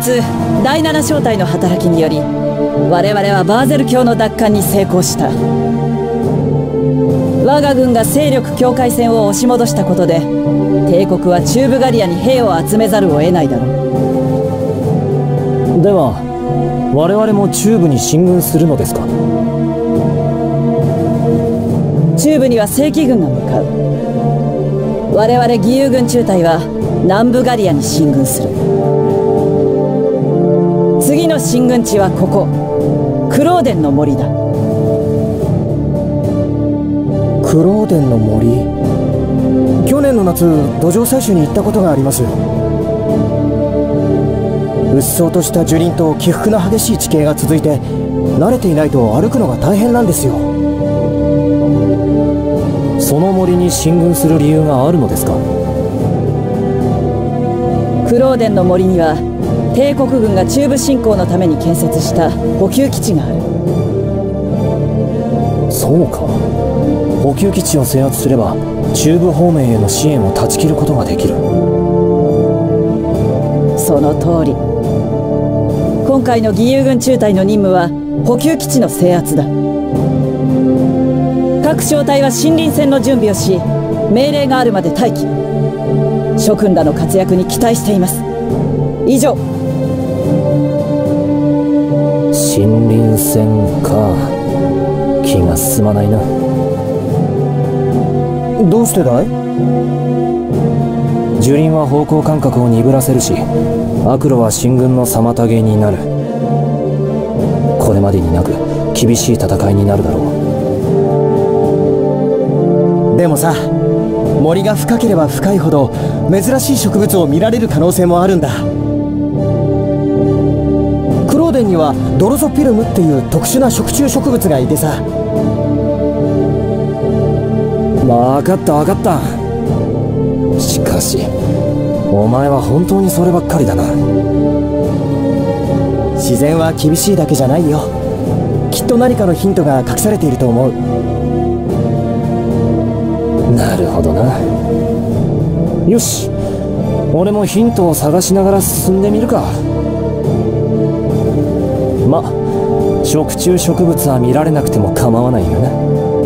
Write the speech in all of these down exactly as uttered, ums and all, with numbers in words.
日だいなな小隊の働きにより我々はバーゼル峡の奪還に成功した。我が軍が勢力境界線を押し戻したことで帝国は中部ガリアに兵を集めざるを得ないだろう。 では我々も中部に進軍するのですか？ 中部には正規軍が向かう。我々義勇軍中隊は南部ガリアに進軍する。次の進軍地はここクローデンの森だ。 クローデンの森。去年の夏土壌採取に行ったことがあります。うっそうとした樹林と起伏の激しい地形が続いて慣れていないと歩くのが大変なんですよ。 その森に進軍する理由があるのですか？ クローデンの森には帝国軍が中部侵攻のために建設した補給基地がある。 そうか、補給基地を制圧すれば中部方面への支援を断ち切ることができる。 その通り。今回の義勇軍中隊の任務は補給基地の制圧だ。各小隊は森林戦の準備をし命令があるまで待機。諸君らの活躍に期待しています。以上。 森林戦か、気が進まないな。 どうしてだい？ 樹林は方向感覚を鈍らせるし悪路は進軍の妨げになる。これまでになく厳しい戦いになるだろう。でもさ、森が深ければ深いほど珍しい植物を見られる可能性もあるんだ。クローデンにはドロソピルムっていう特殊な食虫植物がいてさ。 分かった分かった。しかしお前は本当にそればっかりだな。 自然は厳しいだけじゃないよ。きっと何かのヒントが隠されていると思う。 なるほどな。よし、俺もヒントを探しながら進んでみるか。ま、食虫植物は見られなくても構わないよな。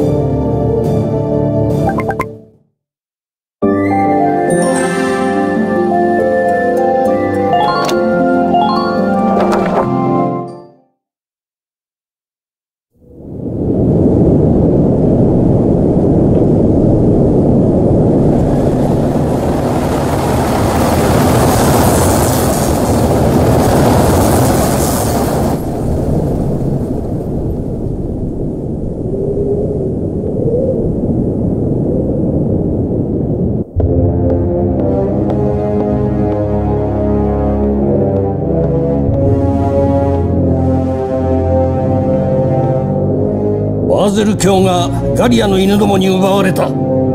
バーゼル峡がガリアの犬どもに奪われた。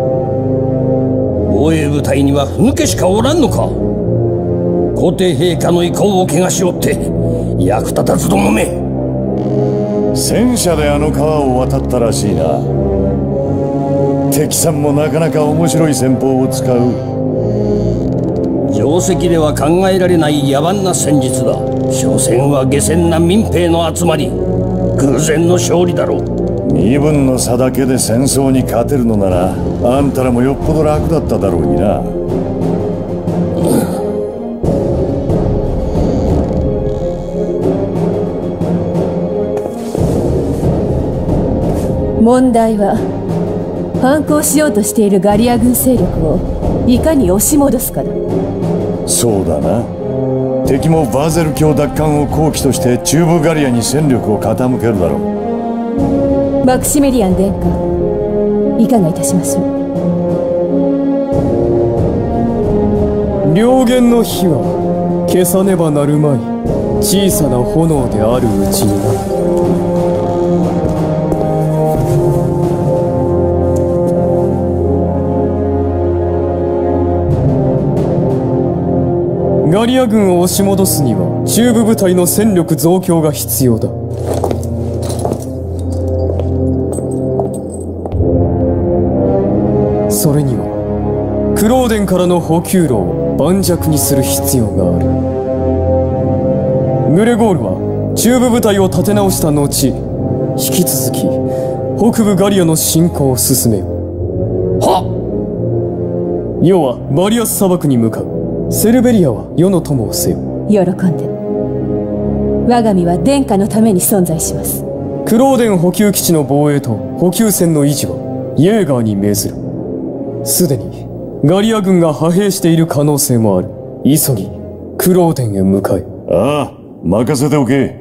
防衛部隊にはふぬけしかおらんのか。皇帝陛下の意向を汚しおって役立たずどもめ。 戦車であの川を渡ったらしいな。敵さんもなかなか面白い戦法を使う。 定石では考えられない野蛮な戦術だ。所詮は下賤な民兵の集まり。偶然の勝利だろう。 身分の差だけで戦争に勝てるのならあんたらもよっぽど楽だっただろうにな。 問題は反抗しようとしているガリア軍勢力をいかに押し戻すかだ。 そうだな。敵もバーゼル峡奪還を好機として中部ガリアに戦力を傾けるだろう。 マクシメリアン殿下、いかがいたしましょう。燎原の火は消さねばなるまい小さな炎であるうちにな。ガリア軍を押し戻すには中部部隊の戦力増強が必要だ。それにはクローデンからの補給路を盤石にする必要がある。 グレゴールは中部部隊を立て直した後、引き続き北部ガリアの侵攻を進めよう。 は世はバリアス砂漠に向かう。セルベリアは世の友をせよ。 喜んで。我が身は殿下のために存在します。 クローデン補給基地の防衛と補給線の維持はイェーガーに命ずる。すでにガリア軍が派兵している可能性もある。急ぎクローデンへ向かえ。 ああ、任せておけ。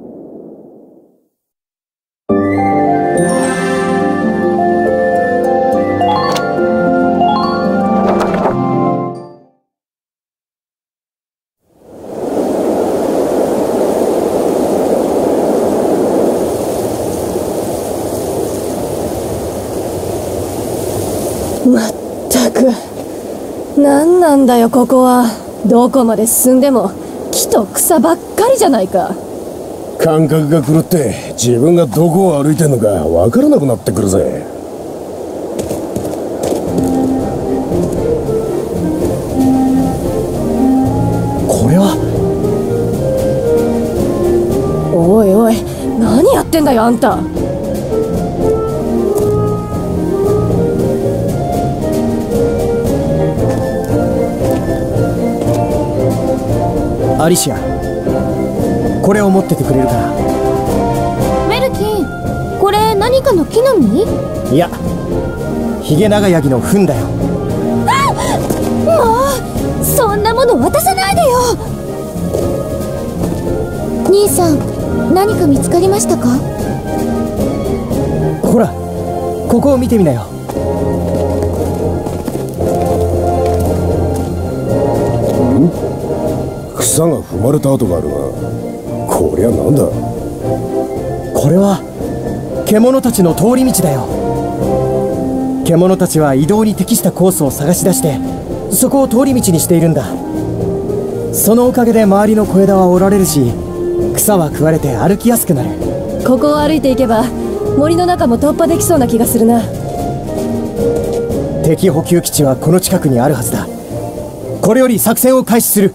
まったく、何なんだよここは。どこまで進んでも木と草ばっかりじゃないか。 感覚が狂って自分がどこを歩いてんのかわからなくなってくるぜ。 これは。 おいおい、何やってんだよあんた。 アリシア、これを持っててくれるかな。 メルキン、これ何かの木の実？ いや、ヒゲナガヤギの糞だよ。 あっ、もうそんなもの渡さないでよ。兄さん、何か見つかりましたか？ ほら、ここを見てみなよ。 草が踏まれた跡があるが、こりゃなんだ。 これは獣たちの通り道だよ。獣たちは移動に適したコースを探し出して、そこを通り道にしているんだ。そのおかげで周りの小枝は折られるし、草は食われて歩きやすくなる。 ここを歩いていけば森の中も突破できそうな気がするな。 敵補給基地はこの近くにあるはずだ。これより作戦を開始する。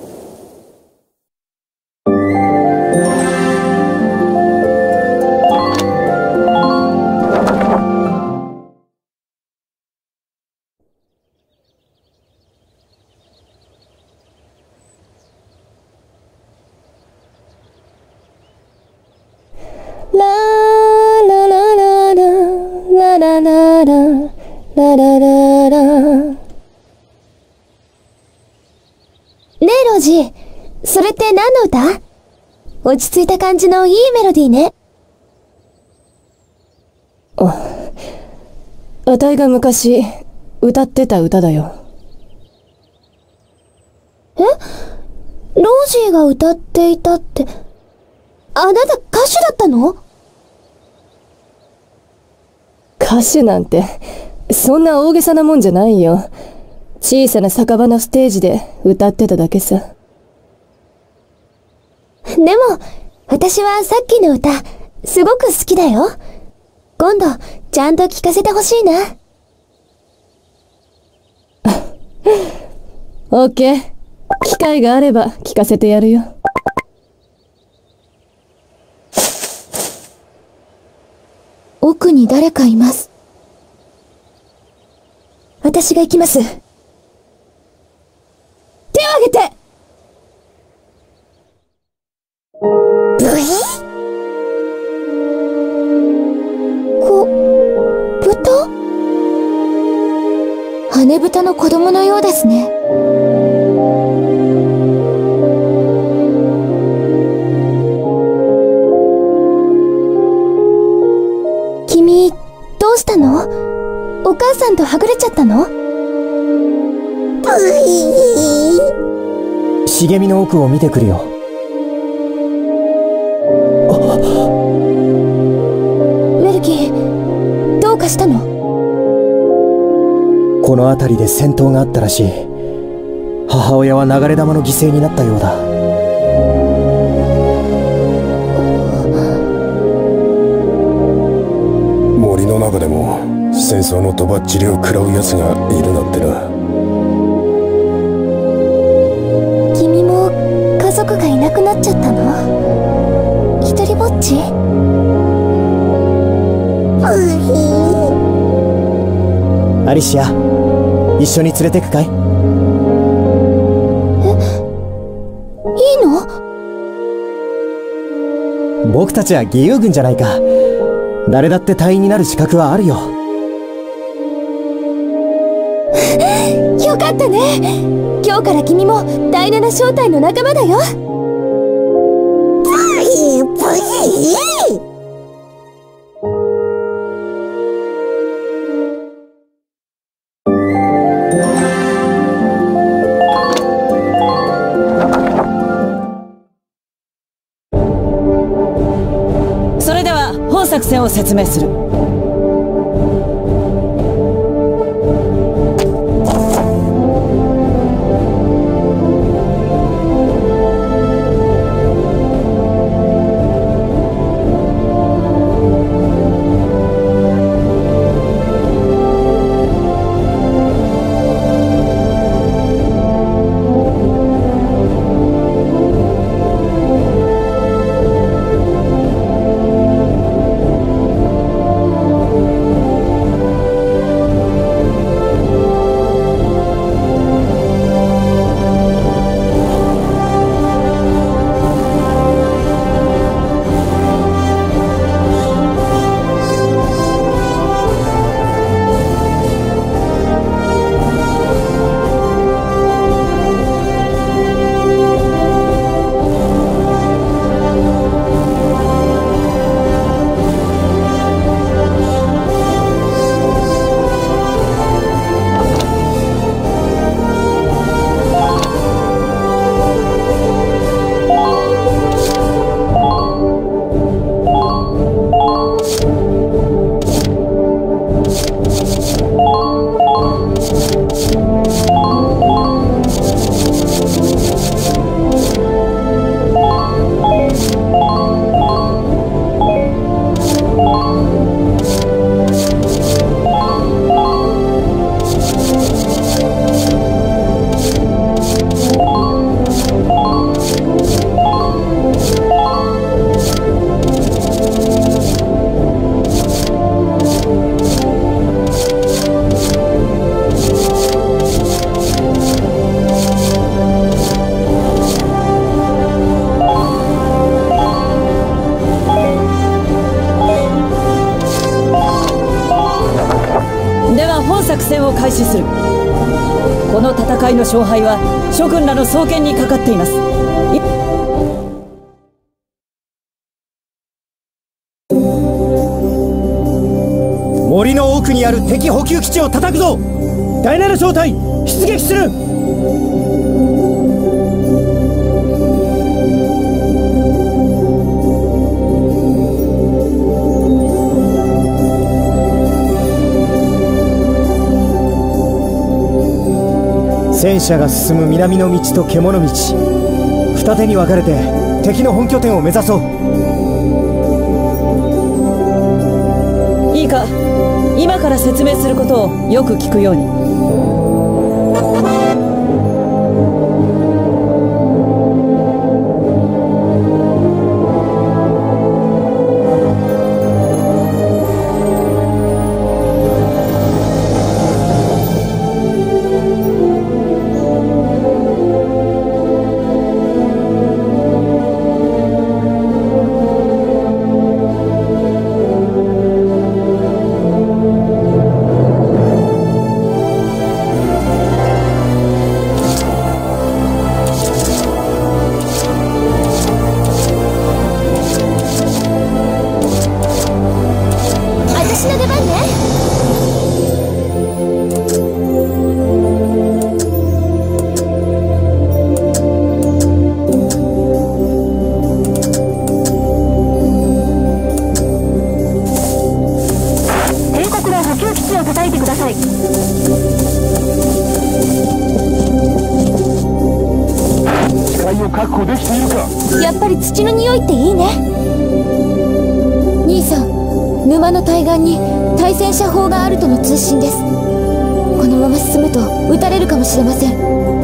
ラララララララララララララ。ねえロジー、それって何の歌？落ち着いた感じのいいメロディーね。 あ、あたいが昔歌ってた歌だよ。 え？ロジーが歌っていたって、あなた歌手だったの？ 歌手なんてそんな大げさなもんじゃないよ。小さな酒場のステージで歌ってただけさ。 でも私はさっきの歌すごく好きだよ。今度ちゃんと聴かせてほしいな。 オッケー、機会があれば聞かせてやるよ。 奥に誰かいます。私が行きます。手を挙げて。ブイ？こ、豚？羽豚の子供のようですね。君、どうしたの？お母さんとはぐれちゃったの？ 茂みの奥を見てくるよ。 ウェルキー、どうかしたの？ この辺りで戦闘があったらしい。母親は流れ弾の犠牲になったようだ。 森の中でも戦争のとばっちりを食らう奴がいるなんてな。 君も家族がいなくなっちゃったの？ アリシア、一緒に連れてくかい？ え、いいの？ 僕たちは義勇軍じゃないか。誰だって隊員になる資格はあるよ。 よかったね。今日から君も第七小隊の仲間だよ。 それでは本作戦を説明する。作戦を開始する。この戦いの勝敗は諸君らの双剣にかかっています。 森の奥にある敵補給基地を叩くぞ。第七小隊出撃する。戦車が進む南の道と獣道、二手に分かれて敵の本拠点を目指そう。 いいか、今から説明することをよく聞くように。 やっぱり土の匂いっていいね。兄さん、沼の対岸に対戦車砲があるとの通信です。このまま進むと撃たれるかもしれません。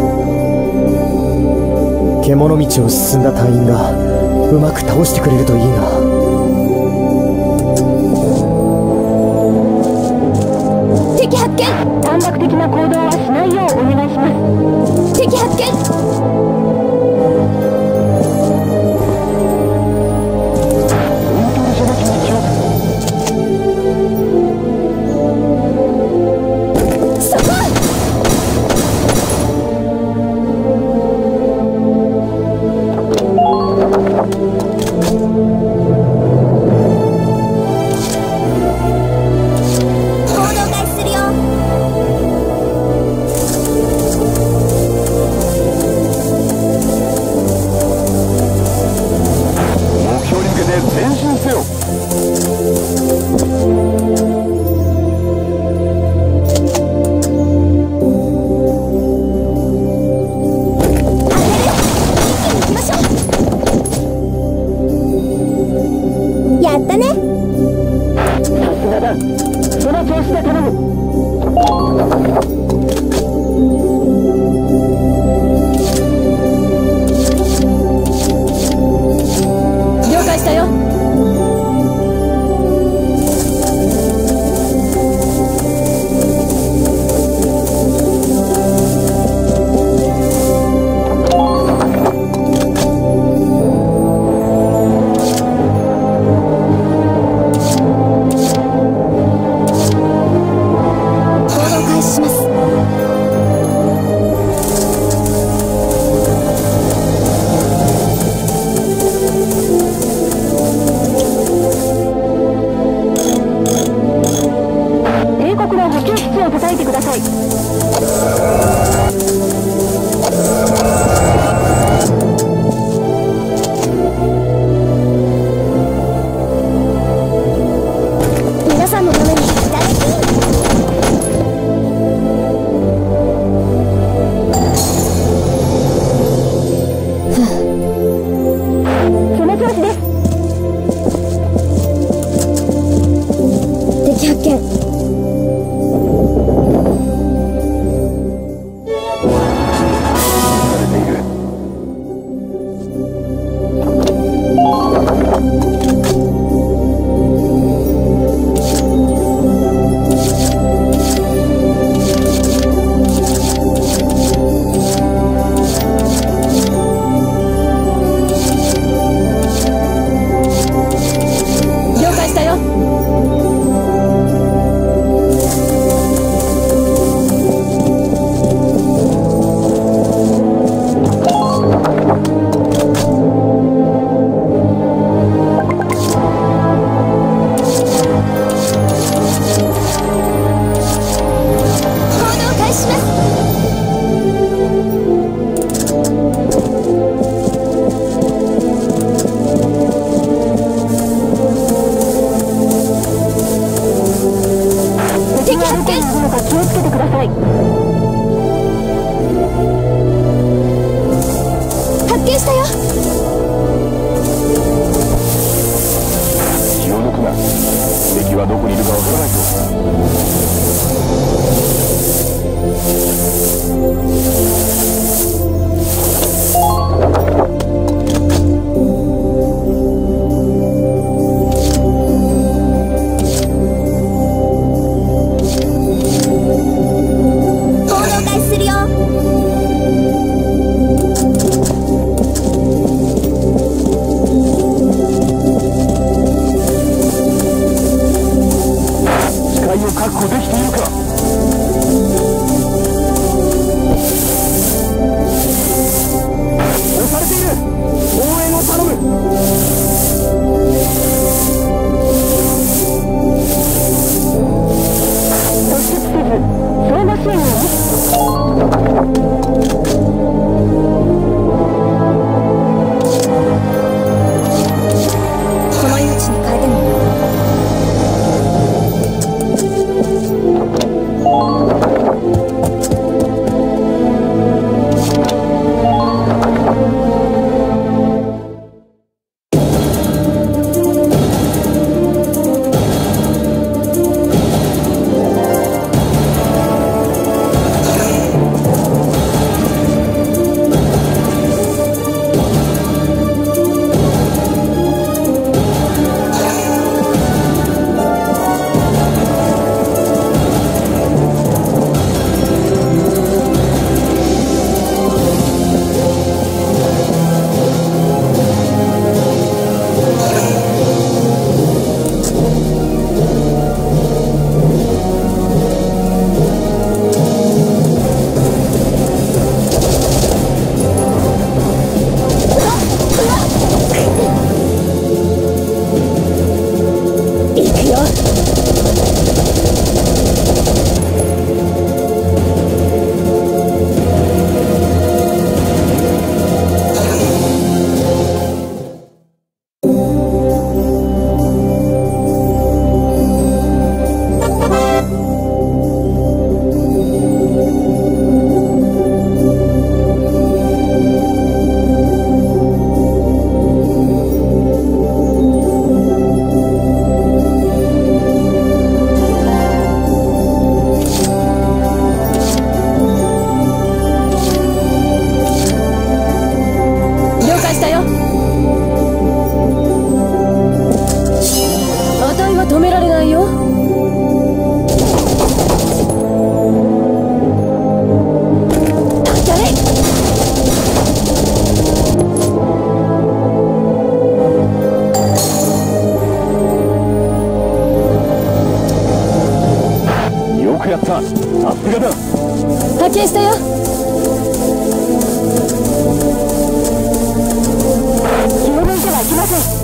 獣道を進んだ隊員がうまく倒してくれるといいな。 敵発見。 さすがだ。その調子で頼む。 了解したよ。 止められないよ。 よくやった。さすがだ。 発見したよ。 気を抜いてはいけません。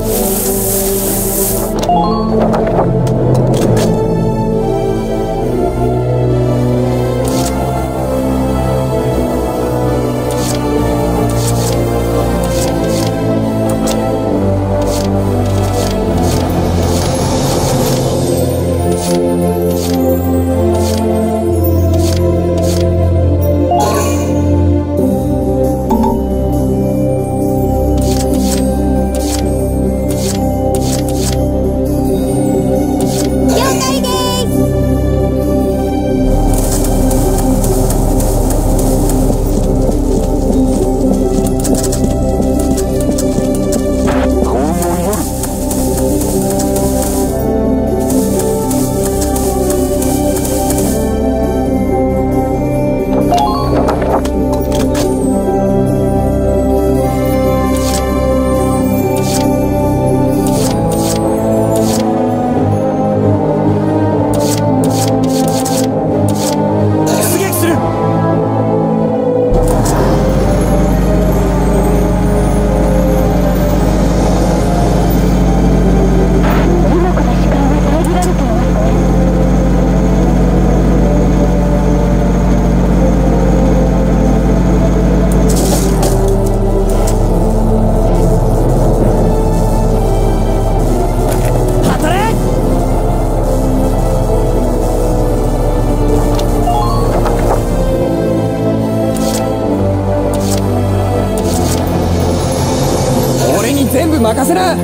全部任せな。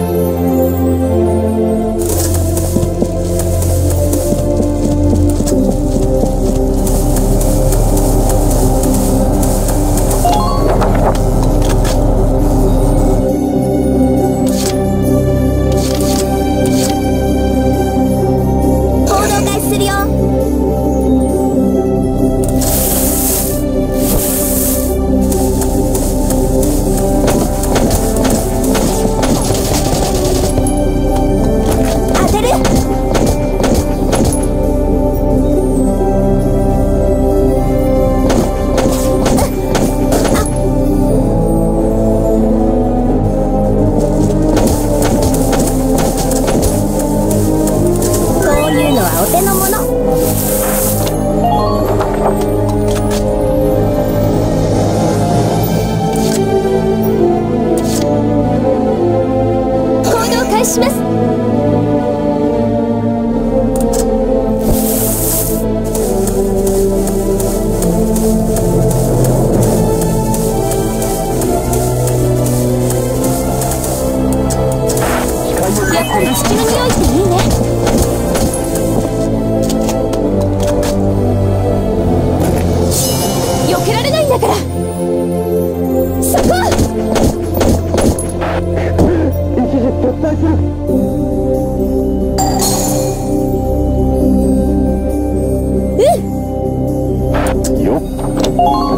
します。やっぱり土の匂いっていいね。避けられないんだから。そこ！一時撤退する。うん。よっ。